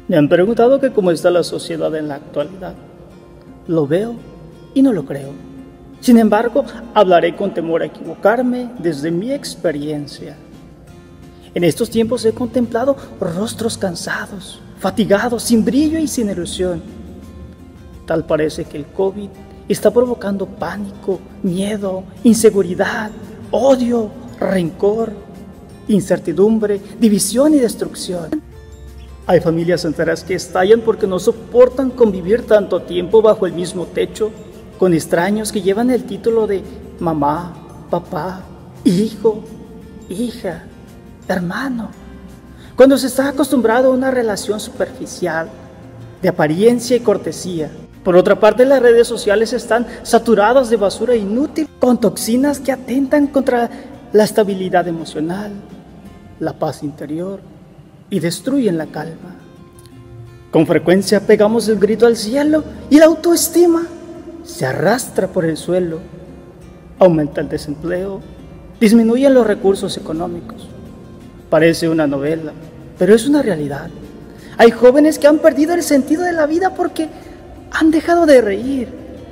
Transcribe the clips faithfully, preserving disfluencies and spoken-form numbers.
Me han preguntado que cómo está la sociedad en la actualidad. Lo veo y no lo creo. Sin embargo, hablaré con temor a equivocarme desde mi experiencia. En estos tiempos he contemplado rostros cansados, fatigados, sin brillo y sin ilusión. Tal parece que el COVID está provocando pánico, miedo, inseguridad, odio, rencor, incertidumbre, división y destrucción. Hay familias enteras que estallan porque no soportan convivir tanto tiempo bajo el mismo techo con extraños que llevan el título de mamá, papá, hijo, hija, hermano. Cuando se está acostumbrado a una relación superficial, de apariencia y cortesía. Por otra parte, las redes sociales están saturadas de basura inútil, con toxinas que atentan contra la estabilidad emocional, la paz interior y destruyen la calma. Con frecuencia pegamos el grito al cielo y la autoestima se arrastra por el suelo. Aumenta el desempleo, disminuyen los recursos económicos. Parece una novela, pero es una realidad. Hay jóvenes que han perdido el sentido de la vida porque han dejado de reír.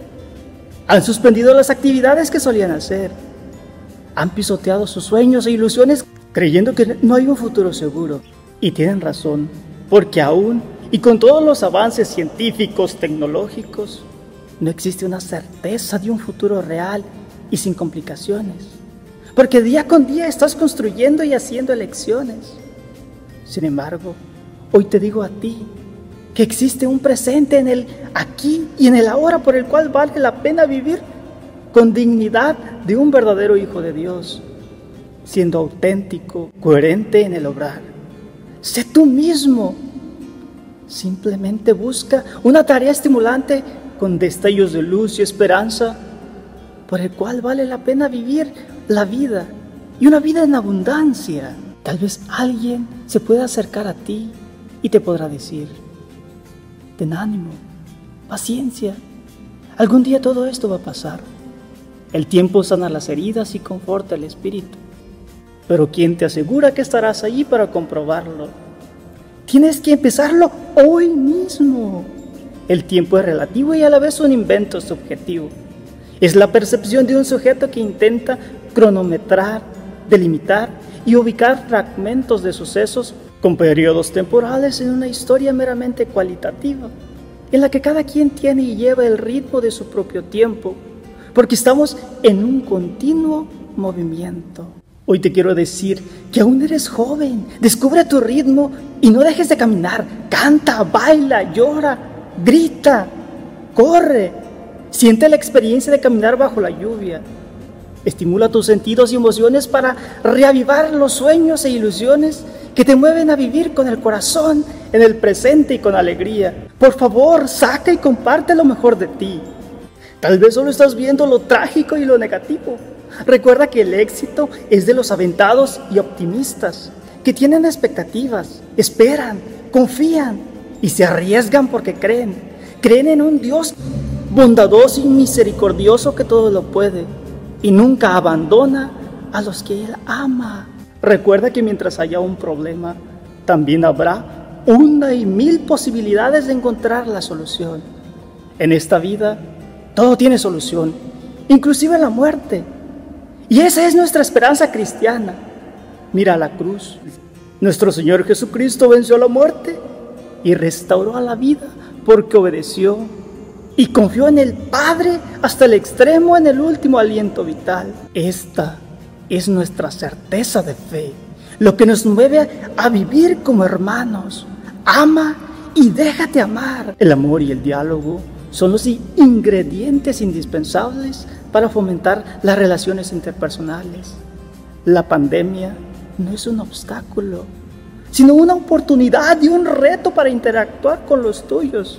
Han suspendido las actividades que solían hacer. Han pisoteado sus sueños e ilusiones creyendo que no hay un futuro seguro. Y tienen razón, porque aún y con todos los avances científicos, tecnológicos, no existe una certeza de un futuro real y sin complicaciones. Porque día con día estás construyendo y haciendo elecciones. Sin embargo, hoy te digo a ti que existe un presente en el aquí y en el ahora por el cual vale la pena vivir con dignidad de un verdadero hijo de Dios, siendo auténtico, coherente en el obrar. Sé tú mismo. Simplemente busca una tarea estimulante con destellos de luz y esperanza por el cual vale la pena vivir la vida y una vida en abundancia. Tal vez alguien se pueda acercar a ti y te podrá decir: ten ánimo, paciencia, algún día todo esto va a pasar. El tiempo sana las heridas y conforta el espíritu. Pero ¿quién te asegura que estarás allí para comprobarlo? Tienes que empezarlo hoy mismo. El tiempo es relativo y a la vez un invento subjetivo. Es la percepción de un sujeto que intenta cronometrar, delimitar y ubicar fragmentos de sucesos con periodos temporales en una historia meramente cualitativa, en la que cada quien tiene y lleva el ritmo de su propio tiempo, porque estamos en un continuo movimiento. Hoy te quiero decir que aún eres joven, descubre tu ritmo y no dejes de caminar. Canta, baila, llora, grita, corre. Siente la experiencia de caminar bajo la lluvia. Estimula tus sentidos y emociones para reavivar los sueños e ilusiones que te mueven a vivir con el corazón en el presente y con alegría. Por favor, saca y comparte lo mejor de ti. Tal vez solo estás viendo lo trágico y lo negativo. Recuerda que el éxito es de los aventados y optimistas, que tienen expectativas, esperan, confían y se arriesgan porque creen. Creen en un Dios bondadoso y misericordioso que todo lo puede y nunca abandona a los que Él ama. Recuerda que mientras haya un problema, también habrá una y mil posibilidades de encontrar la solución. En esta vida, todo tiene solución, inclusive la muerte. Y esa es nuestra esperanza cristiana. Mira la cruz. Nuestro Señor Jesucristo venció la muerte y restauró a la vida porque obedeció y confió en el Padre hasta el extremo en el último aliento vital. Esta es nuestra certeza de fe, lo que nos mueve a vivir como hermanos. Ama y déjate amar. El amor y el diálogo son los ingredientes indispensables para fomentar las relaciones interpersonales. La pandemia no es un obstáculo, sino una oportunidad y un reto para interactuar con los tuyos,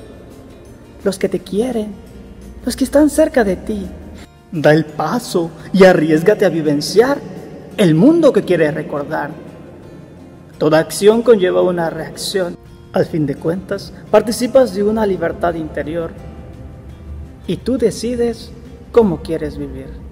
los que te quieren, los que están cerca de ti. Da el paso y arriésgate a vivenciar el mundo que quieres recordar. Toda acción conlleva una reacción. Al fin de cuentas, participas de una libertad interior y tú decides cómo quieres vivir.